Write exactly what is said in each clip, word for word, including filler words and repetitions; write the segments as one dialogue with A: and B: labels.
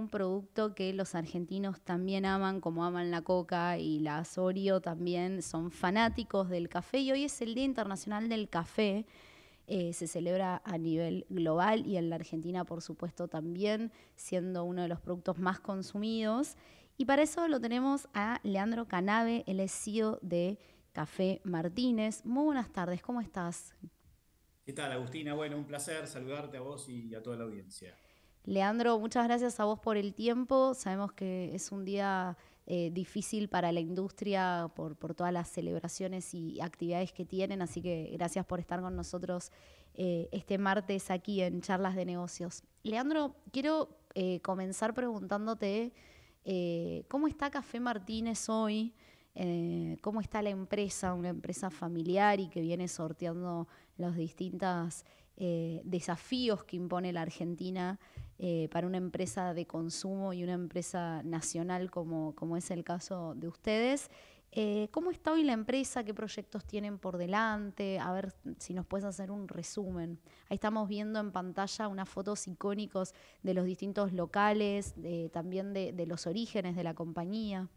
A: un producto que los argentinos también aman, como aman la coca y la Oreo también, son fanáticos del café y hoy es el Día Internacional del Café. Eh, se celebra a nivel global y en la Argentina, por supuesto, también, siendo uno de los productos más consumidos. Y para eso lo tenemos a Leandro Canabe, el C E O de Café Martínez. Muy buenas tardes, ¿cómo estás?
B: ¿Qué tal, Agustina? Bueno, un placer saludarte a vos y a toda la audiencia.
A: Leandro, muchas gracias a vos por el tiempo. Sabemos que es un día eh, difícil para la industria por, por todas las celebraciones y actividades que tienen, así que gracias por estar con nosotros eh, este martes aquí en Charlas de Negocios. Leandro, quiero eh, comenzar preguntándote eh, cómo está Café Martínez hoy. Eh, cómo está la empresa, una empresa familiar y que viene sorteando los distintos eh, desafíos que impone la Argentina eh, para una empresa de consumo y una empresa nacional como, como es el caso de ustedes. Eh, ¿Cómo está hoy la empresa? ¿Qué proyectos tienen por delante? A ver si nos puedes hacer un resumen. Ahí estamos viendo en pantalla unas fotos icónicos de los distintos locales, de, también de, de los orígenes de la compañía.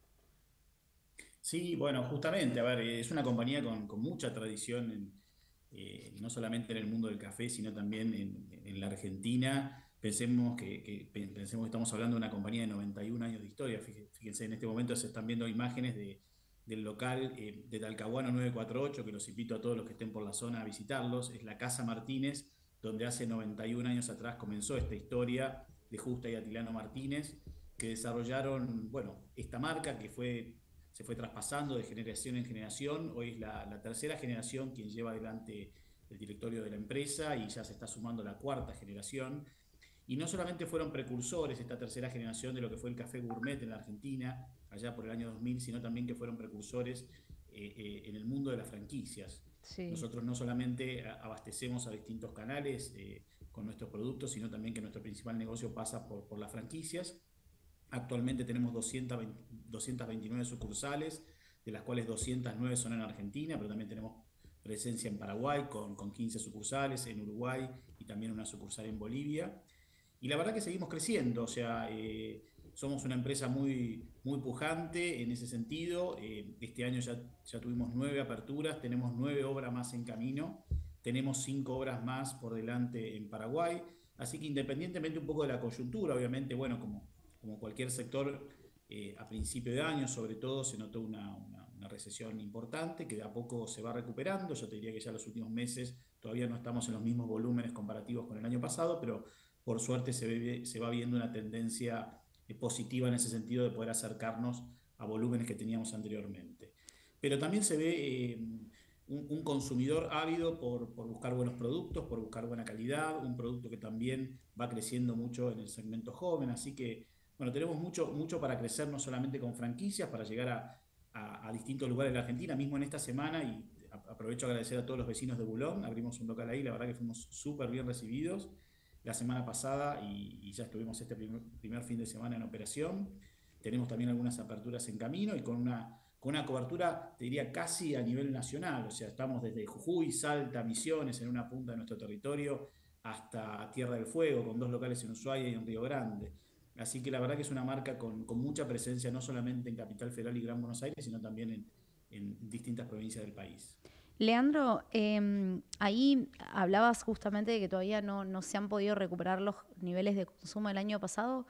B: Sí, bueno, justamente, a ver, es una compañía con, con mucha tradición, en, eh, no solamente en el mundo del café, sino también en, en la Argentina. Pensemos que, que- pensemos que estamos hablando de una compañía de noventa y un años de historia. Fíjense, fíjense, en este momento se están viendo imágenes de, del local eh, de Talcahuano nueve cuatro ocho, que los invito a todos los que estén por la zona a visitarlos. Es la Casa Martínez, donde hace noventa y un años atrás comenzó esta historia de Justa y Atilano Martínez, que desarrollaron, bueno, esta marca que fue se fue traspasando de generación en generación. Hoy es la, la tercera generación quien lleva adelante el directorio de la empresa y ya se está sumando la cuarta generación. Y no solamente fueron precursores esta tercera generación de lo que fue el café gourmet en la Argentina, allá por el año dos mil, sino también que fueron precursores eh, eh, en el mundo de las franquicias.
A: Sí.
B: Nosotros no solamente abastecemos a distintos canales eh, con nuestros productos, sino también que nuestro principal negocio pasa por, por las franquicias. Actualmente tenemos doscientas veinte doscientas veintinueve sucursales, de las cuales doscientas nueve son en Argentina, pero también tenemos presencia en Paraguay con, con quince sucursales, en Uruguay y también una sucursal en Bolivia. Y la verdad que seguimos creciendo, o sea, eh, somos una empresa muy, muy pujante en ese sentido. Eh, este año ya, ya tuvimos nueve aperturas, tenemos nueve obras más en camino, tenemos cinco obras más por delante en Paraguay. Así que independientemente un poco de la coyuntura, obviamente, bueno, como, como cualquier sector, eh, a principio de año sobre todo se notó una, una, una recesión importante que de a poco se va recuperando. Yo te diría que ya los últimos meses todavía no estamos en los mismos volúmenes comparativos con el año pasado, pero por suerte se, ve, se va viendo una tendencia eh, positiva en ese sentido de poder acercarnos a volúmenes que teníamos anteriormente. Pero también se ve eh, un, un, consumidor ávido por, por, buscar buenos productos, por buscar buena calidad, un producto que también va creciendo mucho en el segmento joven, así que, bueno, tenemos mucho, mucho para crecer, no solamente con franquicias, para llegar a, a, a distintos lugares de la Argentina, mismo en esta semana, y aprovecho a agradecer a todos los vecinos de Bulón, abrimos un local ahí, la verdad que fuimos súper bien recibidos la semana pasada y, y ya estuvimos este primer, primer, fin de semana en operación. Tenemos también algunas aperturas en camino y con una, con una cobertura, te diría, casi a nivel nacional. O sea, estamos desde Jujuy, Salta, Misiones, en una punta de nuestro territorio, hasta Tierra del Fuego, con dos locales en Ushuaia y en Río Grande. Así que la verdad que es una marca con, con mucha presencia, no solamente en Capital Federal y Gran Buenos Aires, sino también en, en distintas provincias del país.
A: Leandro, eh, ahí hablabas justamente de que todavía no, no se han podido recuperar los niveles de consumo del año pasado.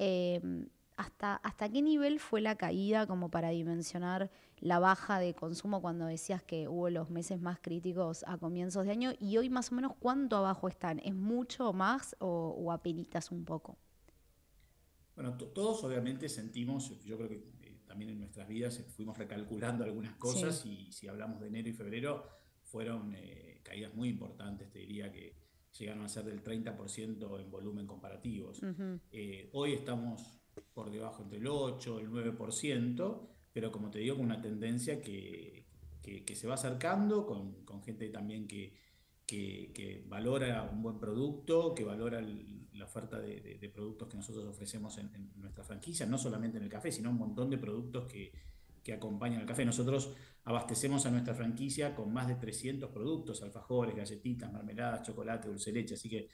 A: Eh, ¿hasta, ¿Hasta qué nivel fue la caída como para dimensionar la baja de consumo cuando decías que hubo los meses más críticos a comienzos de año? Y hoy más o menos cuánto abajo están. ¿Es mucho más o, o apenitas un poco?
B: Bueno, to- todos obviamente sentimos, yo creo que eh, también en nuestras vidas eh, fuimos recalculando algunas
A: Sí.
B: cosas y si hablamos de enero y febrero fueron eh, caídas muy importantes, te diría que llegaron a ser del treinta por ciento en volumen comparativos.
A: Ujú.
B: Eh, hoy estamos por debajo entre el ocho, el nueve por ciento, pero como te digo, con una tendencia que, que- que se va acercando, con, con gente también que que, que valora un buen producto, que valora el- la oferta de, de- de productos que nosotros ofrecemos en, en nuestra franquicia, no solamente en el café, sino un montón de productos que, que acompañan al café. Nosotros abastecemos a nuestra franquicia con más de trescientos productos, alfajores, galletitas, mermeladas, chocolate, dulce de leche, así que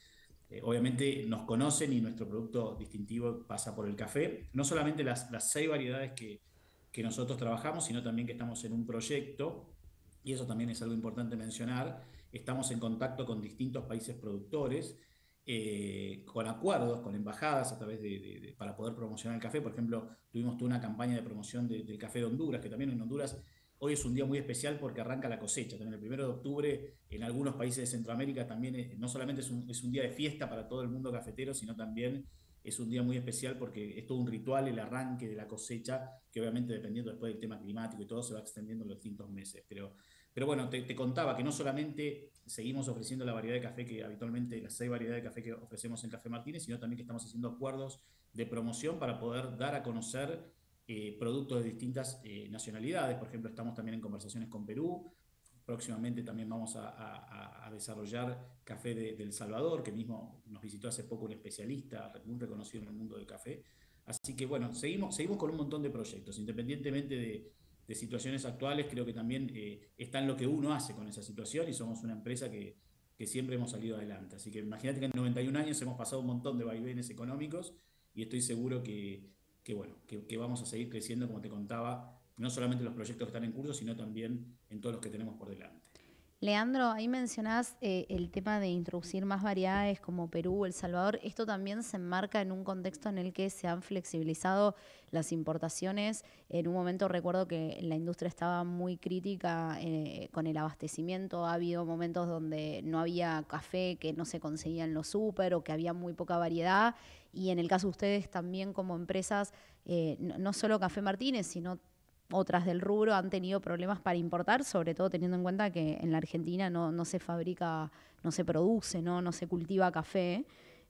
B: eh, obviamente nos conocen y nuestro producto distintivo pasa por el café. No solamente las, las seis variedades que, que nosotros trabajamos, sino también que estamos en un proyecto, y eso también es algo importante mencionar, estamos en contacto con distintos países productores, eh, con acuerdos, con embajadas a través de, de, de, para poder promocionar el café. Por ejemplo, tuvimos toda una campaña de promoción de, del café de Honduras, que también en Honduras hoy es un día muy especial porque arranca la cosecha. También el primero de octubre en algunos países de Centroamérica también es, no solamente es un, es un día de fiesta para todo el mundo cafetero, sino también es un día muy especial porque es todo un ritual el arranque de la cosecha, que obviamente dependiendo después del tema climático y todo se va extendiendo en los distintos meses. Pero, pero bueno, te, te contaba que no solamente seguimos ofreciendo la variedad de café que habitualmente, las seis variedades de café que ofrecemos en Café Martínez, sino también que estamos haciendo acuerdos de promoción para poder dar a conocer eh, productos de distintas eh, nacionalidades. Por ejemplo, estamos también en conversaciones con Perú. Próximamente también vamos a, a, a desarrollar café de, de El Salvador, que mismo nos visitó hace poco un especialista muy reconocido en el mundo del café. Así que bueno, seguimos, seguimos con un montón de proyectos, independientemente de, de situaciones actuales, creo que también eh, está en lo que uno hace con esa situación y somos una empresa que, que siempre hemos salido adelante. Así que imagínate que en noventa y un años hemos pasado un montón de vaivenes económicos y estoy seguro que, que bueno, que, que vamos a seguir creciendo, como te contaba, no solamente los proyectos que están en curso, sino también en todos los que tenemos por delante.
A: Leandro, ahí mencionás eh, el tema de introducir más variedades como Perú, El Salvador. Esto también se enmarca en un contexto en el que se han flexibilizado las importaciones. En un momento recuerdo que la industria estaba muy crítica eh, con el abastecimiento. Ha habido momentos donde no había café, que no se conseguía en los súper o que había muy poca variedad. Y en el caso de ustedes también como empresas, eh, no, no solo Café Martínez, sino otras del rubro han tenido problemas para importar, sobre todo teniendo en cuenta que en la Argentina no, no se fabrica, no se produce, no, no se cultiva café.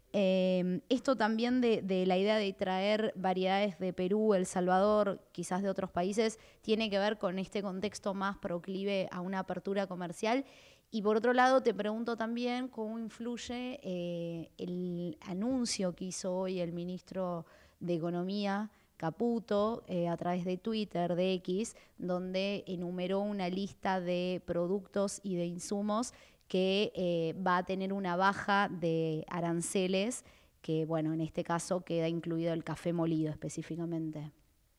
A: Eh, esto también de, de la idea de traer variedades de Perú, El Salvador, quizás de otros países, tiene que ver con este contexto más proclive a una apertura comercial. Y por otro lado, te pregunto también cómo influye eh, el anuncio que hizo hoy el ministro de Economía, Caputo, eh, a través de Twitter, de X, donde enumeró una lista de productos y de insumos que eh, va a tener una baja de aranceles, que bueno, en este caso queda incluido el café molido específicamente.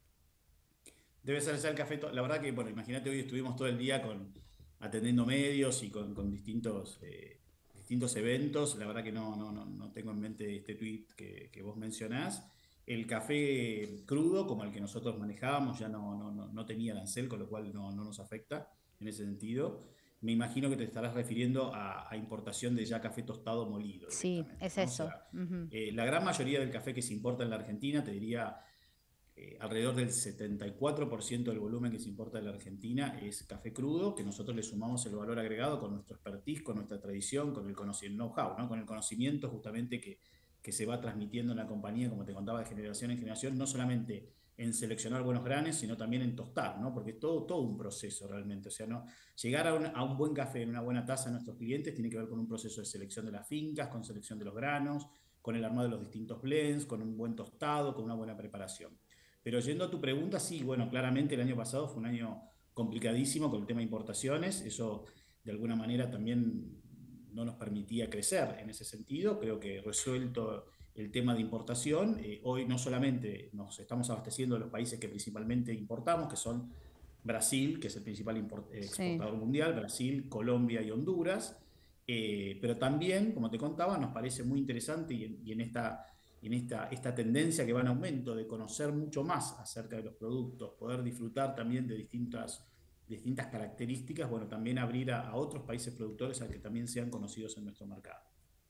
B: Debe ser ya el café, la verdad que, bueno, imagínate, hoy estuvimos todo el día con, atendiendo medios y con, con distintos, eh, distintos eventos, la verdad que no, no, no, no tengo en mente este tweet que, que vos mencionás. El café crudo, como el que nosotros manejábamos, ya no, no, no, no tenía arancel, con lo cual no, no nos afecta en ese sentido. Me imagino que te estarás refiriendo a, a importación de ya café tostado molido
A: Sí,
B: directamente,
A: es
B: ¿no? O
A: eso.
B: sea,
A: Ujú.
B: eh, la gran mayoría del café que se importa en la Argentina, te diría eh, alrededor del setenta y cuatro por ciento del volumen que se importa de la Argentina es café crudo, que nosotros le sumamos el valor agregado con nuestro expertise, con nuestra tradición, con el know-how, ¿no? Con el conocimiento justamente que, que se va transmitiendo en la compañía, como te contaba, de generación en generación, no solamente en seleccionar buenos granes, sino también en tostar, ¿no? Porque es todo, todo un proceso realmente. O sea, ¿no? Llegar a un, a un buen café en una buena taza a nuestros clientes tiene que ver con un proceso de selección de las fincas, con selección de los granos, con el armado de los distintos blends, con un buen tostado, con una buena preparación. Pero yendo a tu pregunta, sí, bueno, claramente el año pasado fue un año complicadísimo con el tema de importaciones, eso de alguna manera también no nos permitía crecer en ese sentido, creo que resuelto el tema de importación, eh, hoy no solamente nos estamos abasteciendo de los países que principalmente importamos, que son Brasil, que es el principal import, eh,
A: Sí.
B: exportador mundial, Brasil, Colombia y Honduras, eh, pero también, como te contaba, nos parece muy interesante y en, y en esta en esta, esta tendencia que va en aumento de conocer mucho más acerca de los productos, poder disfrutar también de distintas, distintas características, bueno, también abrir a, a otros países productores a que también sean conocidos en nuestro mercado.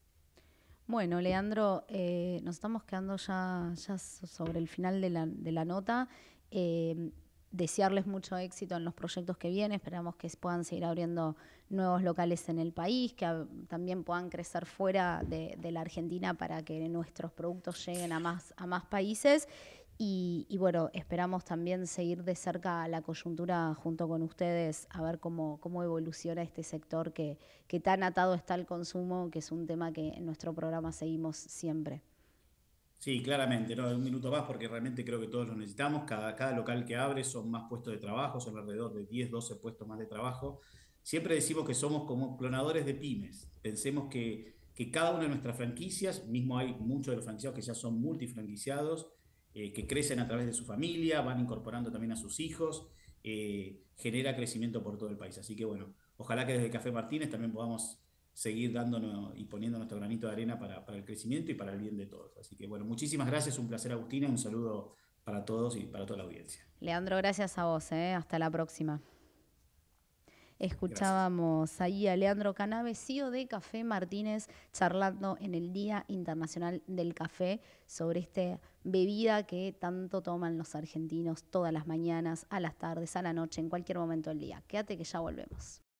A: Bueno, Leandro, eh, nos estamos quedando ya, ya sobre el final de la, de la nota. Eh, desearles mucho éxito en los proyectos que vienen. Esperamos que puedan seguir abriendo nuevos locales en el país, que a, también puedan crecer fuera de, de la Argentina para que nuestros productos lleguen a más, a más países. Y, y, bueno, esperamos también seguir de cerca la coyuntura junto con ustedes, a ver cómo, cómo evoluciona este sector que, que tan atado está al consumo, que es un tema que en nuestro programa seguimos siempre.
B: Sí, claramente, ¿no? Un minuto más porque realmente creo que todos lo necesitamos. Cada, cada local que abre son más puestos de trabajo, son alrededor de diez, doce puestos más de trabajo. Siempre decimos que somos como clonadores de pymes. Pensemos que, que cada una de nuestras franquicias, mismo hay muchos de los franquiciados que ya son multifranquiciados, eh, que crecen a través de su familia, van incorporando también a sus hijos, eh, genera crecimiento por todo el país. Así que bueno, ojalá que desde Café Martínez también podamos seguir dándonos y poniendo nuestro granito de arena para, para el crecimiento y para el bien de todos. Así que bueno, muchísimas gracias, un placer, Agustina, un saludo para todos y para toda la audiencia.
A: Leandro, gracias a vos, ¿eh? Hasta la próxima.
B: Gracias.
A: Escuchábamos ahí a Leandro Canave, C E O de Café Martínez, charlando en el Día Internacional del Café sobre esta bebida que tanto toman los argentinos todas las mañanas, a las tardes, a la noche, en cualquier momento del día. Quédate que ya volvemos.